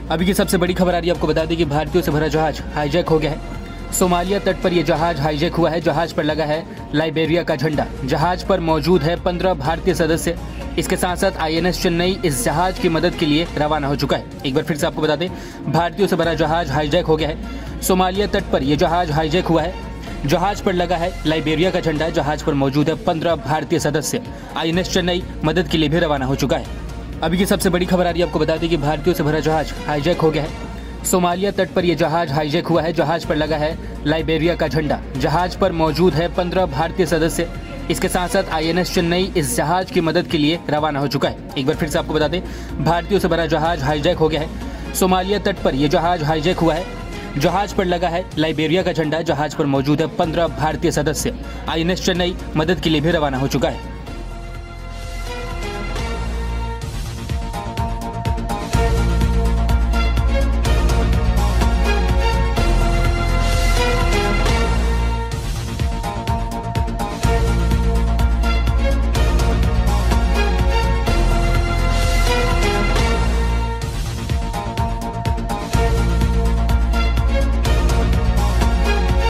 अभी की सबसे बड़ी खबर आ रही है, आपको बता दें कि भारतीयों से भरा जहाज हाईजैक हो गया है। सोमालिया तट पर यह जहाज हाईजैक हुआ है। जहाज पर लगा है लाइबेरिया का झंडा। जहाज पर मौजूद है 15 भारतीय सदस्य। इसके साथ साथ आईएनएस चेन्नई इस जहाज की मदद के लिए रवाना हो चुका है। एक बार फिर से आपको बता दें, भारतीयों से भरा जहाज हाईजैक हो गया है। सोमालिया तट पर यह जहाज हाईजैक हुआ है। जहाज पर लगा है लाइबेरिया का झंडा। जहाज पर मौजूद है 15 भारतीय सदस्य। आईएनएस चेन्नई मदद के लिए भी रवाना हो चुका है। अभी की सबसे बड़ी खबर आ रही है, आपको बता दें कि भारतीयों से भरा जहाज हाईजैक हो गया है। सोमालिया तट पर यह जहाज हाईजैक हुआ है। जहाज पर लगा है लाइबेरिया का झंडा। जहाज पर मौजूद है 15 भारतीय सदस्य। इसके साथ साथ आईएनएस चेन्नई इस जहाज की मदद के लिए रवाना हो चुका है। एक बार फिर से आपको बता दें, भारतीयों से भरा जहाज हाईजैक हो गया है। सोमालिया तट पर यह जहाज हाईजैक हुआ है। जहाज पर लगा है लाइबेरिया का झंडा। जहाज पर मौजूद है 15 भारतीय सदस्य। आईएनएस चेन्नई मदद के लिए भी रवाना हो चुका है।